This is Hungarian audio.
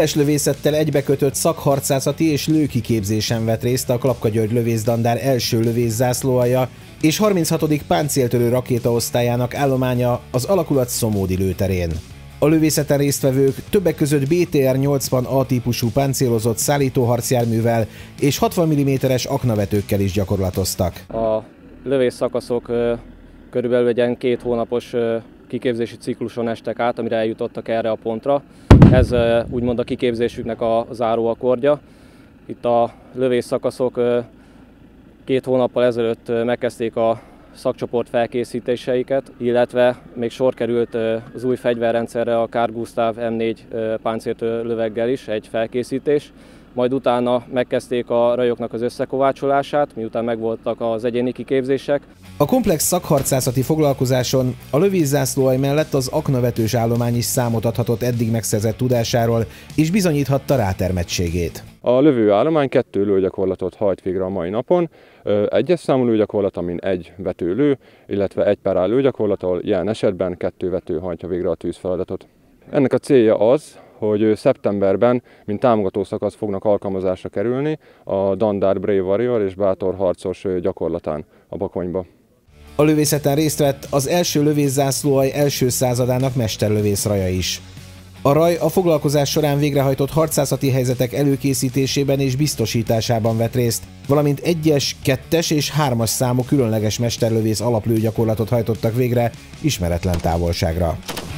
Éleslövészettel egybekötött szakharcászati és lőkiképzésen vett részt a Klapka György lövészlandár első lövészzászlóalja és 36. páncéltörő rakétaosztályának állománya az alakulat Szomódi lőterén. A lövészeten résztvevők többek között BTR-80 A-típusú páncélozott szállítóharcjárművel és 60 mm-es aknavetőkkel is gyakorlatoztak. A lövés szakaszok körülbelül egy 2 hónapos kiképzési cikluson estek át, amire eljutottak erre a pontra. Ez úgymond a kiképzésüknek a záróakkordja. Itt a lövés szakaszok 2 hónappal ezelőtt megkezdték a szakcsoport felkészítéseiket, illetve még sor került az új fegyverrendszerre, a Carl Gustaf M4 páncéltörő löveggel is egy felkészítés. Majd utána megkezdték a rajoknak az összekovácsolását, miután megvoltak az egyéni kiképzések. A komplex szakharcászati foglalkozáson a lövészzászlóalj mellett az aknavetős állomány is számot adhatott eddig megszerzett tudásáról, és bizonyíthatta rátermettségét. A lövőállomány 2 lőgyakorlatot hajt végre a mai napon. Egyes számú lőgyakorlat, amin 1 vető lő, illetve 1 per áll lőgyakorlat, ahol jelen esetben 2 vető hajtja végre a tűzfeladatot. Ennek a célja az, hogy szeptemberben, mint támogató szakasz fognak alkalmazásra kerülni a Dandár Brave Warrior és Bátor harcos gyakorlatán a Bakonyba. A lövészeten részt vett az első lövészzászlóalj első századának mesterlövész Raja is. A Raj a foglalkozás során végrehajtott harcászati helyzetek előkészítésében és biztosításában vett részt, valamint 1-es, 2-es és 3-as számú különleges mesterlövész alaplőgyakorlatot hajtottak végre ismeretlen távolságra.